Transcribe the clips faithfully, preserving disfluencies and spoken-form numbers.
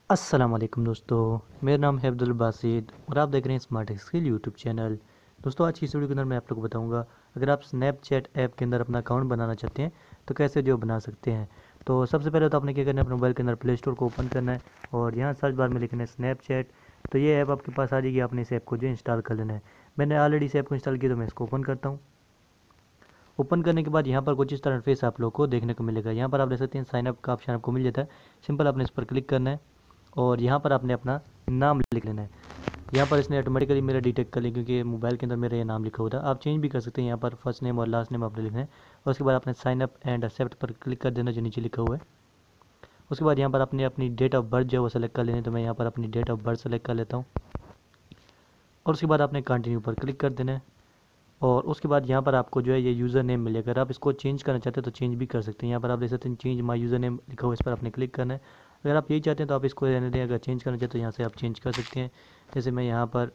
अस्सलाम वालेकुम दोस्तों, मेरा नाम है अब्दुल बासित और आप देख रहे हैं स्मार्ट स्किल यूट्यूब चैनल। दोस्तों, आज की इस वीडियो के अंदर मैं आप लोग को बताऊंगा अगर आप स्नैपचैट ऐप के अंदर अपना अकाउंट बनाना चाहते हैं तो कैसे जो बना सकते हैं। तो सबसे पहले तो आपने क्या करना है, अपने मोबाइल के अंदर प्ले स्टोर को ओपन करना है और यहाँ सर्च बार में लिखना है स्नैपचैट। तो ये ऐप आपके पास आ जाएगी, आपने इस ऐप को जो इंस्टॉल कर लेना है। मैंने ऑलरेडी इस ऐप को इंस्टॉल किया तो मैं इसको ओपन करता हूँ। ओपन करने के बाद यहाँ पर कुछ इस तरह फेस आप लोग को देखने को मिलेगा। यहाँ पर आप देख सकते हैं साइन अप का ऑप्शन आपको मिल जाता है। सिंपल आपने इस पर क्लिक करना है और यहाँ पर आपने अपना नाम लिख लेना है। यहाँ पर इसने ऑटोमेटिकली मेरा डिटेक्ट कर लिया क्योंकि मोबाइल के अंदर मेरा ये नाम लिखा हुआ था। आप चेंज भी कर सकते हैं, यहाँ पर फर्स्ट नेम और लास्ट नेम आपने लिखना है और उसके बाद आपने साइन अप एंड एक्सेप्ट पर क्लिक कर देना जो नीचे लिखा हुआ है। उसके बाद यहाँ पर आपने अपनी डेट ऑफ बर्थ जो है वो सेलेक्ट कर लेनी है। तो मैं यहाँ पर अपनी डेट ऑफ बर्थ सेलेक्ट कर लेता हूँ और उसके बाद आपने कंटिन्यू पर क्लिक कर देना है। और उसके बाद यहाँ पर आपको जो है ये यूज़र नेम मिलेगा। अगर आप इसको चेंज करना चाहते हैं तो चेंज भी कर सकते हैं। यहाँ पर आप देख सकते हैं चेंज माई यूज़र नेम लिखा हुआ है, इस पर आपने क्लिक करना है। अगर आप यही चाहते हैं तो आप इसको रहने दें, अगर चेंज करना चाहते हैं तो यहाँ से आप चेंज कर सकते हैं। जैसे मैं यहाँ पर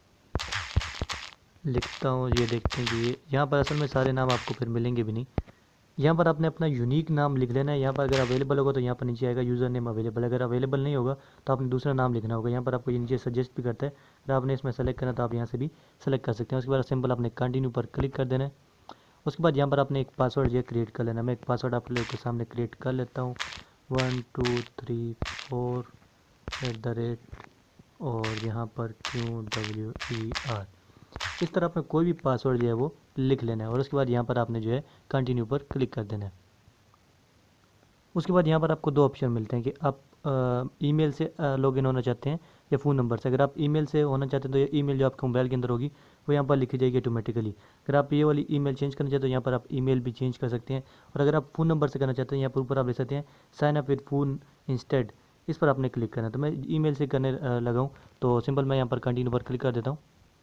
लिखता हूँ, ये देखते हैं कि ये यहाँ पर असल में सारे नाम आपको फिर मिलेंगे भी नहीं। यहाँ पर आपने अपना यूनिक नाम लिख लेना है। यहाँ पर अगर अवेलेबल होगा तो यहाँ पर नीचे आएगा यूज़र नेम अवेलेबल। अगर अवेलेबल नहीं होगा तो आपने दूसरा नाम लिखना होगा। यहाँ पर आपको ये नीचे सजेस्ट भी करता है, अगर आपने इसमें सेलेक्ट करना तो आप यहाँ से भी सेलेक्ट कर सकते हैं। उसके बाद सिंपल आपने कंटिन्यू पर क्लिक कर देना है। उसके बाद यहाँ पर आपने एक पासवर्ड जो है क्रिएट कर लेना है। मैं एक पासवर्ड आप लोगों के सामने क्रिएट कर लेता हूँ, one two three four at the rate और यहाँ पर क्यू डब्ल्यू ई आर। इस तरह आपने कोई भी पासवर्ड जो है वो लिख लेना है और उसके बाद यहाँ पर आपने जो है कंटिन्यू पर क्लिक कर देना है। उसके बाद यहाँ पर आपको दो ऑप्शन मिलते हैं कि आप ईमेल से लॉगिन होना चाहते हैं या फ़ोन नंबर से। अगर आप ईमेल से होना चाहते हैं तो ये ईमेल जो आपके मोबाइल के अंदर होगी वो यहाँ पर लिखी जाएगी ऑटोमेटिकली। अगर आप ये वाली ईमेल चेंज करना चाहते हैं तो यहाँ पर आप ईमेल भी चेंज कर सकते हैं। और अगर आप फ़ोन नंबर से करना चाहते हैं यहाँ पर ऊपर आप देख सकते हैं sign up with phone instead, इस पर आपने क्लिक करना है। तो मैं ईमेल से करने लगा हूँ तो सिंपल मैं यहाँ पर कंटिन्यू पर क्लिक कर देता हूँ।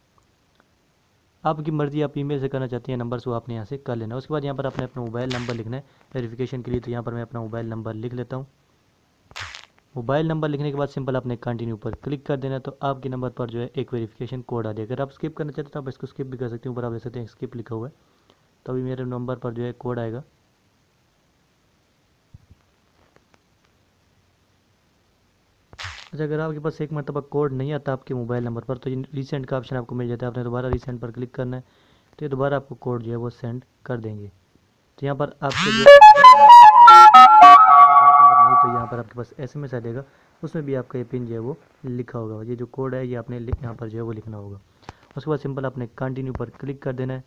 आपकी मर्ज़ी, आप ईमेल से करना चाहते हैं नंबर से वो आपने यहाँ से कर लेना। उसके बाद यहाँ पर आपने अपना मोबाइल नंबर लिखना है वेरिफिकेशन के लिए। तो यहाँ पर मैं अपना मोबाइल नंबर लिख लेता हूँ। मोबाइल नंबर लिखने के बाद सिंपल आपने कंटिन्यू पर क्लिक कर देना। तो आपके नंबर पर जो है एक वेरिफिकेशन कोड आ जाएगा। अगर आप स्किप करना चाहते हैं तो आप इसको स्किप भी कर सकते हैं। ऊपर आप देख सकते हैं स्किप लिखा हुआ है। तो अभी मेरे नंबर पर जो है कोड आएगा। अच्छा, अगर आपके पास एक मरतबा कोड नहीं आता आपके मोबाइल नंबर पर तो ये रिसेंड का ऑप्शन आपको मिल जाता है। आपने दोबारा रिसेंड पर क्लिक करना है तो ये दोबारा आपको कोड जो है वो सेंड कर देंगे। तो यहाँ पर आपके जो नहीं तो यहाँ पर आपके पास एस एम एस आ जाएगा, उसमें भी आपका ये पिन जो है वो लिखा होगा। ये जो कोड है ये आपने यहाँ पर जो है वो लिखना होगा। उसके बाद सिंपल आपने कंटिन्यू पर क्लिक कर देना है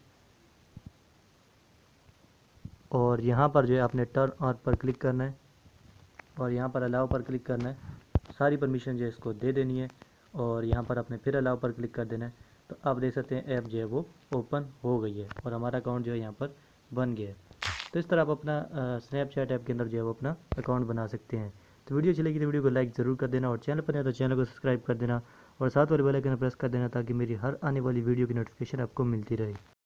और यहाँ पर जो है आपने टर्न ऑन पर क्लिक करना है और यहाँ पर अलाउ पर क्लिक करना है। सारी परमिशन जो है इसको दे देनी है और यहाँ पर आपने फिर अलाउ पर क्लिक कर देना है। तो आप देख सकते हैं ऐप जो है वो ओपन हो गई है और हमारा अकाउंट जो है यहाँ पर बन गया है। तो इस तरह आप अपना स्नैपचैट ऐप के अंदर जो है वो अपना अकाउंट बना सकते हैं। तो वीडियो चलेगी तो वीडियो को लाइक ज़रूर कर देना और चैनल पर नहीं तो चैनल को सब्सक्राइब कर देना और साथ वाले बेल आइकन प्रेस कर देना ताकि मेरी हर आने वाली वीडियो की नोटिफिकेशन आपको मिलती रहे।